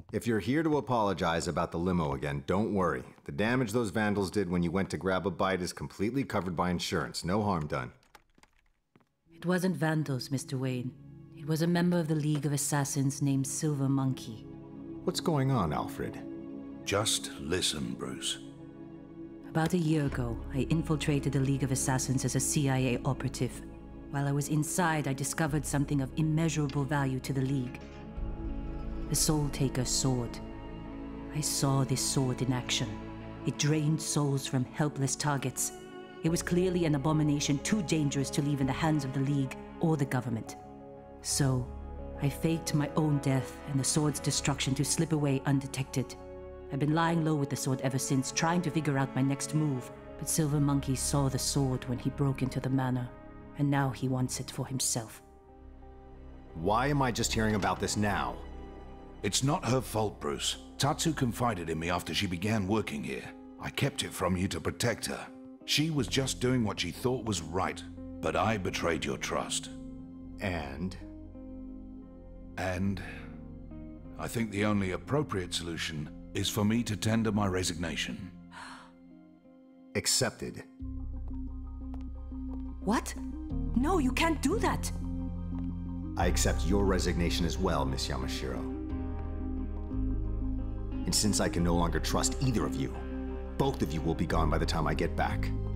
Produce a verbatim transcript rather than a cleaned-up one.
If you're here to apologize about the limo again, don't worry. The damage those vandals did when you went to grab a bite is completely covered by insurance. No harm done. It wasn't vandals, Mister Wayne. It was a member of the League of Assassins named Silver Monkey. What's going on, Alfred? Just listen, Bruce. About a year ago, I infiltrated the League of Assassins as a C I A operative. While I was inside, I discovered something of immeasurable value to the League. The Soul Taker's sword. I saw this sword in action. It drained souls from helpless targets. It was clearly an abomination too dangerous to leave in the hands of the League or the government. So, I faked my own death and the sword's destruction to slip away undetected. I've been lying low with the sword ever since, trying to figure out my next move. But Silver Monkey saw the sword when he broke into the manor, and now he wants it for himself. Why am I just hearing about this now? It's not her fault, Bruce. Tatsu confided in me after she began working here. I kept it from you to protect her. She was just doing what she thought was right, but I betrayed your trust. And? And I think the only appropriate solution is for me to tender my resignation. Accepted. What? No, you can't do that! I accept your resignation as well, Miss Yamashiro. And since I can no longer trust either of you, both of you will be gone by the time I get back.